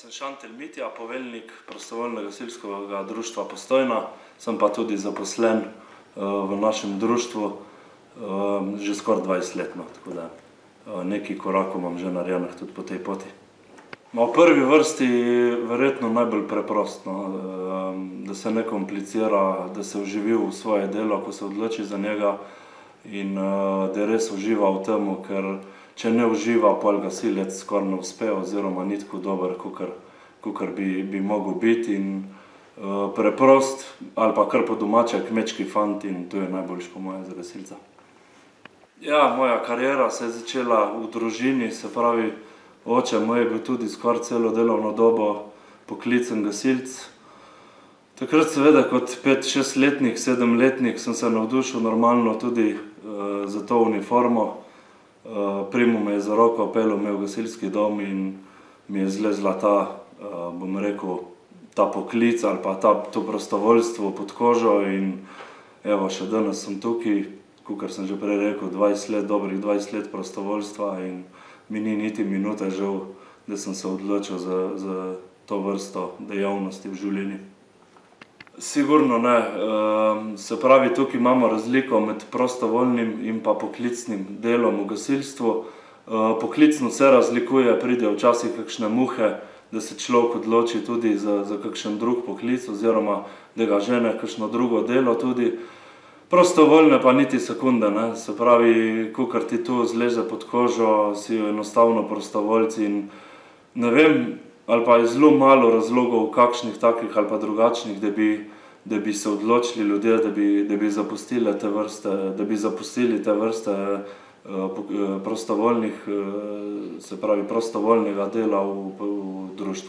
Sem Šantelj Mitja, poveljnik prostovoljnega gasilskega društva Postojna, sem pa tudi zaposlen v našem društvu že skoraj 20 let, tako da nekaj korakov imam že narejenih tudi po tej poti. V prvi vrsti verjetno najbolj preprost, da se ne komplicira, da se vživi v svoje delo, ko se odloči za njega in da res uživa v tem, ker če ne uživa, pol gasilec skoraj ne uspe oziroma ni tako dober, kakor bi mogel biti in preprost ali pa kar po domače kmečki fant in to je najboljše po moje za gasilca. Ja, moja kariera se je začela v družini, se pravi, oče moj je bil tudi skoraj celo delovno dobo poklicen gasilec. Takrat seveda kot 5-6-letnik, 7-letnik sem se navdušil normalno tudi za to uniformo. Primo me je za roko peljal v gasilski dom in mi je zlezla ta, bom rekel, ta poklic ali pa to prostovoljstvo pod kožo in evo, še danes sem tukaj, kakor sem že prej rekel, 20 let, dobrih 20 let prostovoljstva in mi ni niti minute žal, da sem se odločil za to vrsto dejavnosti v življenju. Sigurno ne. Se pravi, tukaj imamo razliko med prostovoljnim in pa poklicnim delom v gasilstvu. Poklicno se razlikuje, pride včasih kakšne muhe, da se človek odloči tudi za kakšen drug poklic oziroma da ga žene kakšno drugo delo tudi. Prostovoljne pa niti sekunde, ne. Se pravi, kakor ti tu zleze pod kožo, si enostavno prostovoljci in ne vem, ali pa je zelo malo razlogov kakšnih takih ali pa drugačnih, da bi se odločili ljudje, da bi zapustili te vrste prostovoljnih, se pravi prostovoljnega dela v društvu.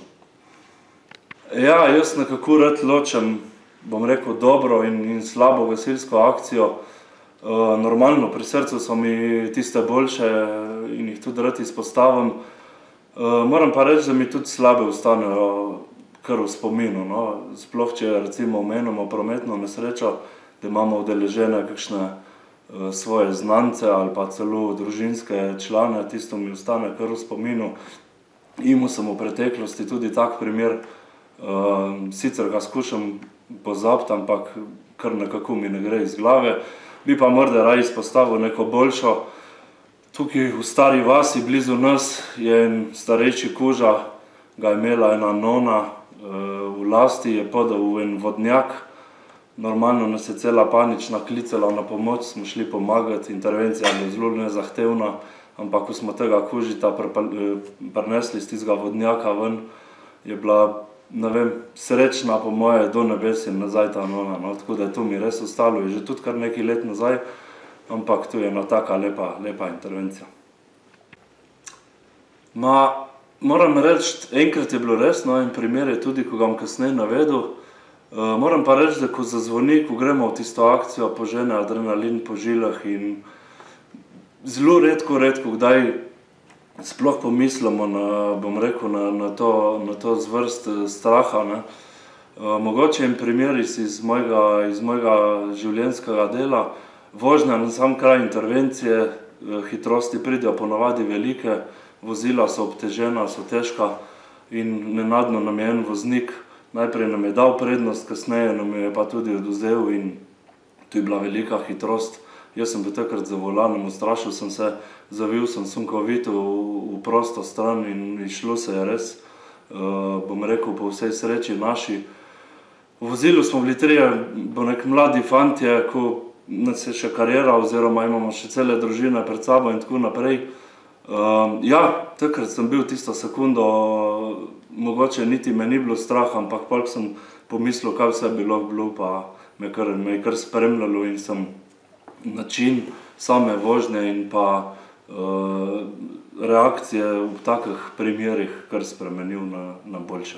Ja, jaz nekako rad ločem, bom rekel, dobro in slabo gasilsko akcijo. Normalno, pri srcu so mi tiste boljše in jih tudi rad izpostavim. Moram pa reči, da mi tudi slabe ostanejo kar v spominu. Sploh, če recimo omenimo prometno nesrečo, da imamo udeležene kakšne svoje znance ali pa celo družinske člane, tisto mi ostane kar v spominu. Imel sem v preteklosti tudi tak primer, sicer ga skušam pozabiti, ampak kar nekako mi ne gre iz glave. Bi pa morda raje izpostavil neko boljšo. Tukaj v Stari vasi blizu nas je en starejši kuža, ga je imela ena nona v lasti, je podal v en vodnjak. Normalno nas je cela panična klicala na pomoč, smo šli pomagati, intervencija je zelo nezahtevna, ampak ko smo tega kužita prinesli iz tistega vodnjaka ven, je bila, ne vem, srečna po moje do nebes in nazaj ta nona. Tako da to mi res ostalo, je že tudi kar nekaj let nazaj, ampak to je ena taka lepa intervencija. Moram reči, enkrat je bilo res, en primer je tudi, ko ga bom kasneje navedel. Moram pa reči, da ko zazvoni, ko gremo v tisto akcijo, požene adrenalin po žilah in zelo redko kdaj sploh pomislimo bom rekel, na to zvrst straha. Mogoče en primer iz mojega življenjskega dela. Vožnja na sam kraj intervencije, hitrosti pridejo ponavadi velike, vozila so obtežena, so težka in nenadno nam je en voznik, najprej nam je dal prednost, kasneje nam je pa tudi odvzel in to je bila velika hitrost. Jaz sem bil takrat za volanom, ustrašil sem se, zavil sem sunkovito v prosto stran in išlo se je res, bom rekel, po vsej sreči naši. V vozilu smo bili trije, bom rekel, mladi fantje, ko nas je še kariera oziroma imamo še cele družine pred sabo in tako naprej. Ja, takrat sem bil tisto sekundo, mogoče niti me ni bilo strah, ampak pol sem pomislil, kaj vse bi lahko bilo, pa me je kar spremljalo in sem način same vožnje in pa reakcije v takih primerih kar spremenil na boljše.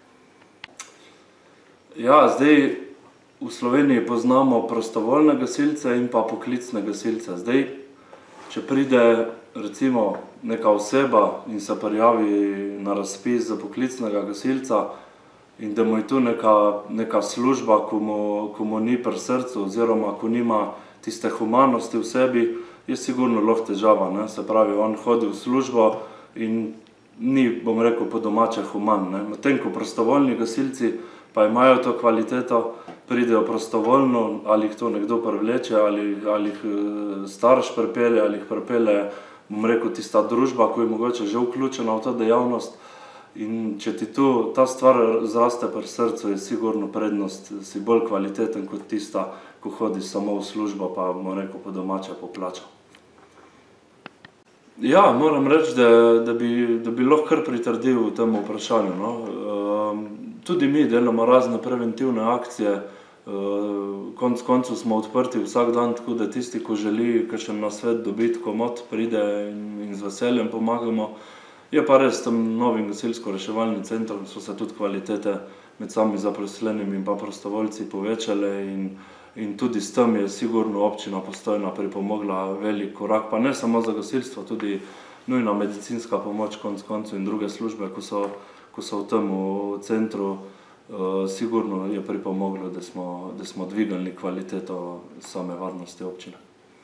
Ja, zdaj v Sloveniji poznamo prostovoljne gasilce in pa poklicne gasilce. Zdaj, če pride recimo neka oseba in se prijavi na razpis za poklicnega gasilca in da mu je tu neka služba, ko mu ni pri srcu oziroma ko nima tiste humanosti v sebi, je sigurno lahko težava. Se pravi, on hodi v službo in ni, bom rekel, po domače human, ne. Medtem ko prostovoljni gasilci pa imajo to kvaliteto, pridejo prostovoljno, ali jih to nekdo privleče, ali jih starš pripelje, ali jih pripelje, bom rekel, tista družba, ko je mogoče že vključena v to dejavnost. In če ti tu ta stvar zraste pri srcu, je sigurno prednost, si bolj kvaliteten kot tista, ko hodiš samo v službo, pa bom rekel, po domače po plačo. Ja, moram reči, da bi lahko kar pritrdil temu vprašanju, no. Tudi mi delamo razne preventivne akcije, konec koncev smo odprti vsak dan, tako da tisti, ko želi kakšen nasvet dobiti, komot pride in z veseljem pomagamo. Je pa res, tem novim gasilsko-reševalnim centrom so se tudi kvalitete med sami zaposlenimi in pa prostovoljci povečale in tudi s tem je sigurno občina Postojna pripomogla velik korak, pa ne samo za gasilstvo, tudi nujna medicinska pomoč konec koncev in druge službe, ko so v tem centru, sigurno je pripomoglo, da smo dvignili kvaliteto same varnosti občine.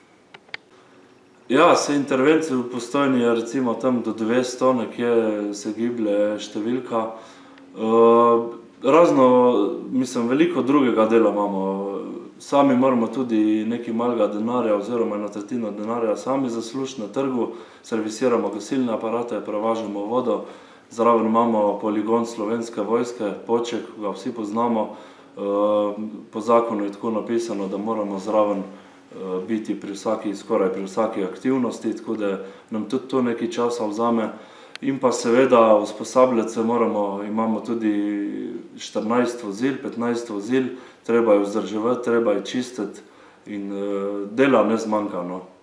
Ja, se intervencij v Postojni je recimo tam do 200, nekje se giblje številka. Razno, mislim, veliko drugega dela imamo. Sami moramo tudi nekaj malega denarja oziroma 1/3 denarja sami zaslužiti na trgu, servisiramo gasilne aparate, prevažamo vodo, zraven imamo poligon Slovenske vojske, Poček, ga vsi poznamo. Po zakonu je tako napisano, da moramo zraven biti skoraj pri vsaki aktivnosti, tako da nam tudi to nekaj časa vzame. In pa seveda usposabljati se moramo, imamo tudi 14 vozil, 15 vozil, treba je vzdrževati, treba je čistiti in dela ne zmanjka, no.